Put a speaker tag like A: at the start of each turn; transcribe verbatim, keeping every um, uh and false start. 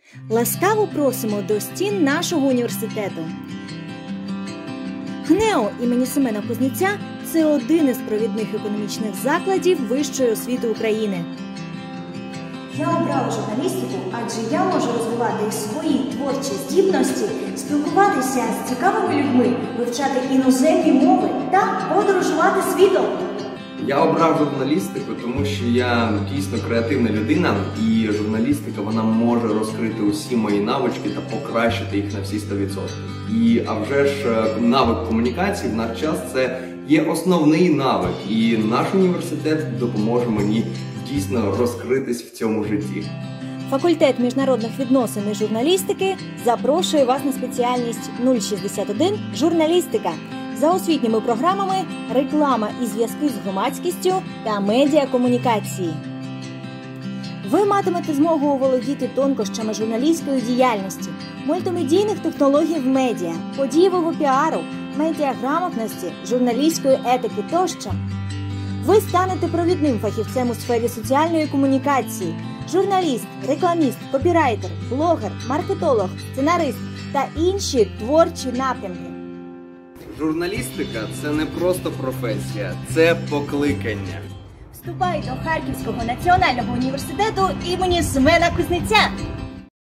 A: Ласкаво просимо до стін нашого університету. ГНЕУ імені Семена Кузнєця – це один із провідних економічних закладів вищої освіти України. Я обрала журналістику, адже я можу розвивати свої творчі здібності, спілкуватися з цікавими людьми, вивчати іноземні мови та подорожувати світом.
B: Я обрав журналістику, тому що я дійсно креативна людина, і журналістика вона може розкрити усі мої навички та покращити їх на всі сто відсотків. І, а вже ж, навик комунікації в наш час – це є основний навик, і наш університет допоможе мені дійсно розкритись в цьому житті.
A: Факультет міжнародних відносин і журналістики запрошує вас на спеціальність нуль шістдесят один «Журналістика». За освітніми програмами реклама і зв'язки з громадськістю та медіакомунікації. Ви матимете змогу оволодіти тонкощами журналістської діяльності, мультимедійних технологій в медіа, подієвого піару, медіаграмотності, журналістської етики тощо. Ви станете провідним фахівцем у сфері соціальної комунікації, журналіст, рекламіст, копірайтер, блогер, маркетолог, сценарист та інші творчі напрямки.
B: Журналістика – це не просто професія, це покликання.
A: Вступай до Харківського національного університету імені Семена Кузнєця!